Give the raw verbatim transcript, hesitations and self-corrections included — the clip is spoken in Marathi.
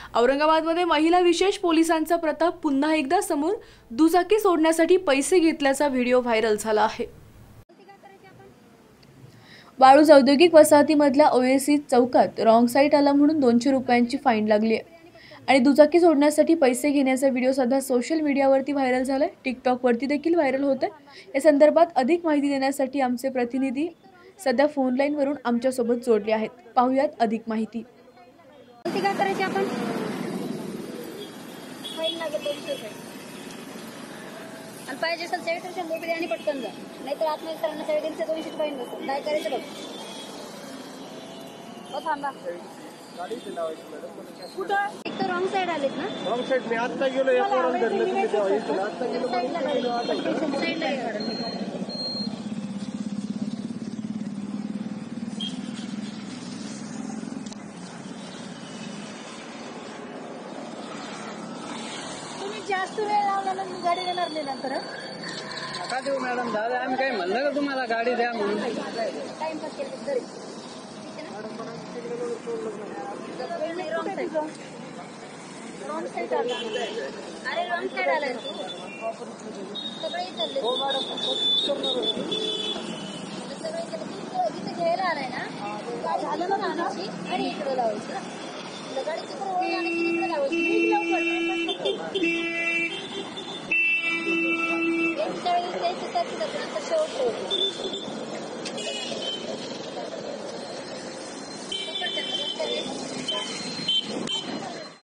औरंगाबादमध्ये महिला विशेष पोलिसांचा प्रताप पुन्हा एकदा समोर. दुचाकी सोडण्यासाठी पैसे घेतल्याचा व्हिडिओ व्हायरल झाला आहे. वाळूज औद्योगिक वसाहतीमधल्या ओएसी चौकात रॉंग साईड आला म्हणून दोनशे रुपयांची फाईन लागली आहे आणि दुचाकी सोडण्यासाठी पैसे घेण्याचा व्हिडिओ सध्या सोशल मीडियावरती व्हायरल झालाय. टिकटॉकवरती देखील व्हायरल होत आहे. या संदर्भात अधिक माहिती देण्यासाठी आमचे प्रतिनिधी सध्या फोन लाईनवरून आमच्यासोबत जोडले आहेत. पाहूयात अधिक माहिती. काय करायची आपण फाईन लागेल दोनशे रुपये आणि पाहिजे असेल सेवेटर शंभर रुपये आणि पटकन जा, नाहीतर आत्महत्या सरांना सेवेटरचे दोनशे फाईन बसेल. काय करायचं बघ बघ थांबा. कुठं एक तर रॉंग साईड आलेत ना. रॉंग साईड मी आता गेलो या पोरांना धरलं तुम्ही तेव्हा इथून आता गेलो साईडला तुम्ही जास्त वेळ लावला मी गाडी देणार नाही नंतर. नका देऊ मॅडम. दादा आम्ही काय म्हणलं का तुम्हाला गाडी द्या म्हणून. टाइमपास केलं तरी रॉंग साईड आला. अरे रॉंग साईड आलाय तू सगळे चालले सगळे तिथे घ्यायला आलाय ना. काय झालं ना आणायची आणि इकडे लावायची गाडीची पण लावायची लवकर.